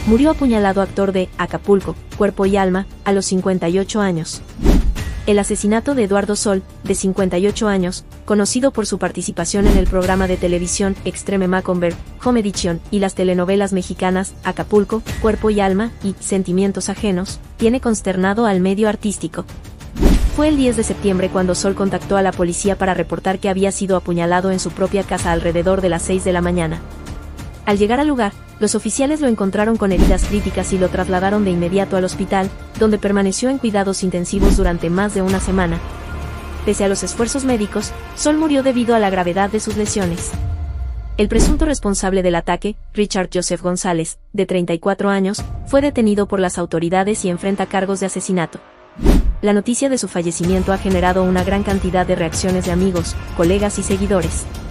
Murió apuñalado actor de Acapulco, Cuerpo y Alma, a los 58 años. El asesinato de Eduardo Sol, de 58 años, conocido por su participación en el programa de televisión Extreme Macombé, Home Edition, y las telenovelas mexicanas Acapulco, Cuerpo y Alma, y Sentimientos Ajenos, tiene consternado al medio artístico. Fue el 10 de septiembre cuando Sol contactó a la policía para reportar que había sido apuñalado en su propia casa alrededor de las 6 de la mañana. Al llegar al lugar, los oficiales lo encontraron con heridas críticas y lo trasladaron de inmediato al hospital, donde permaneció en cuidados intensivos durante más de una semana. Pese a los esfuerzos médicos, Sol murió debido a la gravedad de sus lesiones. El presunto responsable del ataque, Richard Joseph González, de 34 años, fue detenido por las autoridades y enfrenta cargos de asesinato. La noticia de su fallecimiento ha generado una gran cantidad de reacciones de amigos, colegas y seguidores.